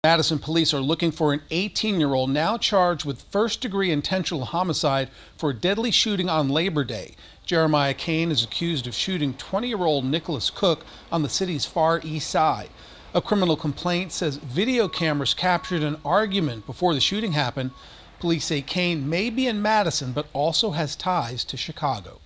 Madison police are looking for an 18-year-old now charged with first-degree intentional homicide for a deadly shooting on Labor Day. Jeremiah Kane is accused of shooting 20-year-old Nicholas Cook on the city's far east side. A criminal complaint says video cameras captured an argument before the shooting happened. Police say Kane may be in Madison, but also has ties to Chicago.